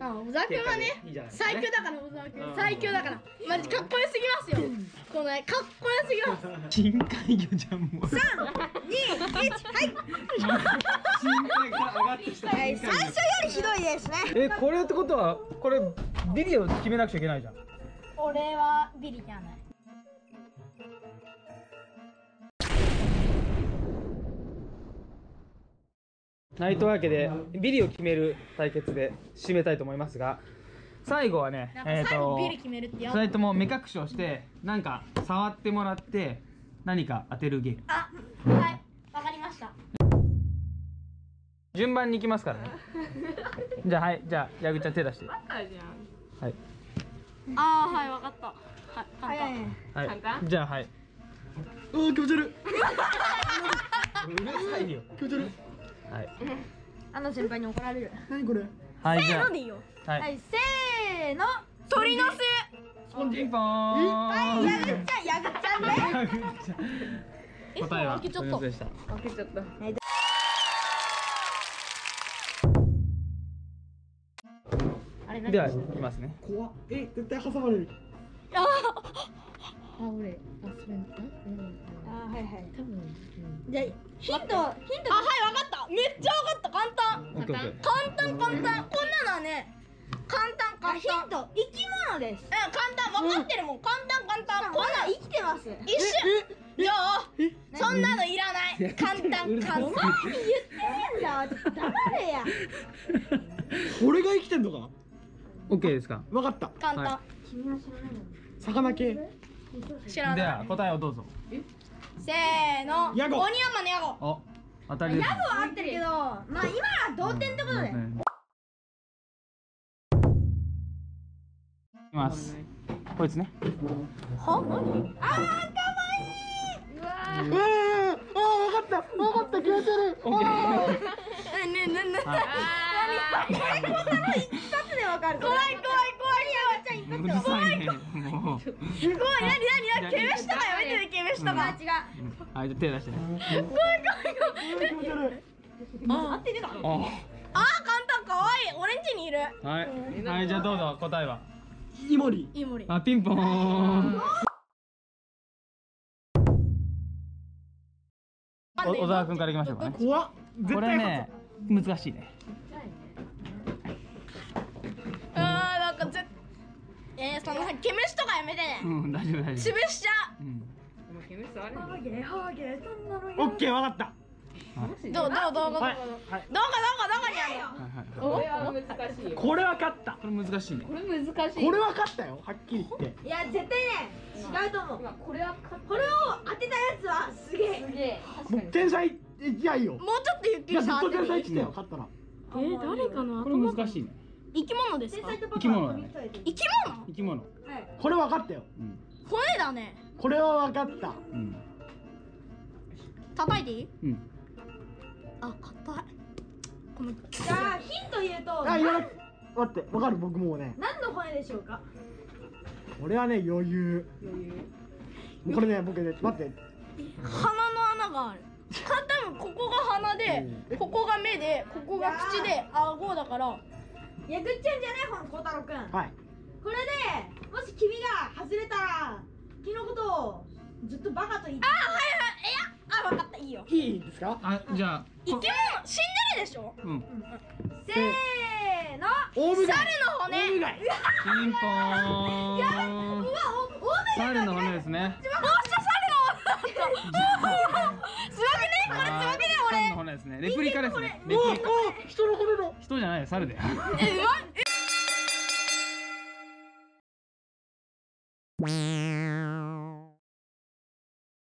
小沢君はね、最強だから、小沢君最強だから、マジかっこよすぎますよ。このね、かっこよすぎます。 深海魚じゃんもう。 3、2、1、はい。 深海から上がってきた。 最初よりひどいですね。 これってことはこれビリを決めなくちゃいけないじゃん。 俺はビリじゃない。 はいというわけでビリを決める対決で締めたいと思いますが、最後はね最後ビリ決めるってや 2人とも目隠しをしてなんか触ってもらって何か当てるゲーム。 あ、はい、わかりました。 順番に行きますからね。じゃあはい、じゃあ矢口ちゃん手出して。はい。 あー、はい、わかった。はい、簡単。 はい。じゃあはい。 おお、気持ち悪い。 うるさいよ。 気持ち悪い。 はい。 先輩に怒られる。 何これ。 はい、じゃあ。 でいいよ。 はい。 せーの。 鳥の巣。 ピンポーン。 はい、やぐっちゃんね。 答えは開けちゃった。 鳥の巣でした。 開けちゃった。 では、いきますね。 怖っ。絶対挟まれる。 俺、それはいはい。 多分。 じゃあヒント。 あ、はい、わかった。めっちゃわかった。簡単。 オッケーオッケー。 簡単。こんなのはね、簡単。 ヒント、生き物です。 簡単、わかってるもん。簡単。こんなこんなん生きてます。 一瞬。よー、そんなのいらない。簡単。 お前に言ってねえんだ。ちょっと黙れや。 俺が生きてんのか。 オッケーですか。 わかった。 簡単。 魚系。 知らない。 では、答えをどうぞ。 せーの。 ヤゴ。 オニヤンマのヤゴ。 お、当たりです。 ヤゴは合ってるけど、まあ今は同点ってことで。 いきます。こいつね。 は？何？ あー、かわいい。 うわああ、わかった。わかった。気持ち悪い。 オッケー。 一発でわかる。怖い。やわちゃん一発でわかる。 うるさいね。もう。 すごい。何？ケメシとかやめてね、ケメシとか。 違う。 はい、じゃあ手出してね。 気持ち悪い。 合ってるか。 お。 あー、簡単。かわいい。オレンジにいる。 はい。はい、じゃあどうぞ答えは。 イモリ。 イモリ。 あ、ピンポーン。小沢君からいきましょうかね。 怖っ。絶これ対ね、難しいね。 なんかそのケメシとかやめてね。 うん、大丈夫大丈潰しちゃう。 夫。うん。 もうケミスあれ。 オッケー、わかった。 どこはい。 にあるの？ これは難しいよ。 これわかった。 これ難しいね。 これ難しい。 これわかったよ。はっきり言って。 いや絶対ね違うと思う。 これは勝った。 これを当てたやつはすげえ。 すげえ。確かもうに。 天才いやいいよ。 もうちょっとゆっくいや、ずっとり触って天才み来たよ。勝ったら。 誰かな？ これ難しいね。 生き物ですか？ 天才とパパ生き物だねは飛び越えてる。 生き物？ 生き物。 はい。 これわかったよ。 うん。 骨だね。 これはわかった。 うん。 叩いていい？ うん。 あ、硬い。ごめん。 じゃあヒント言うとあ、言わなく待って、わかる。僕もうね。 何の骨でしょうか。 俺はね、余裕。これね、僕ね、待って。 鼻の穴がある。多分ここが鼻で、ここが目で、ここが口で、顎だから。 やぐっちゃんじゃない方の孝太郎くん。 はい。 これでもし君が外れたら君のことをずっとバカと言って。 いや、わかった、いいよ。 いいですか。 あ、じゃあ。 生き物、死んでるでしょ？ うん。 せーの。 オウムガイ。 猿の骨。 オウムガイ。 ピンポーン。 うわ、おめ猿の骨ですね。 どうした猿の骨だった。つばくね？これつばくね、 猿の骨ですね。レプリカですね。レプリカ。 お、人の骨だ。 人じゃないよ、猿だよ。 うまい。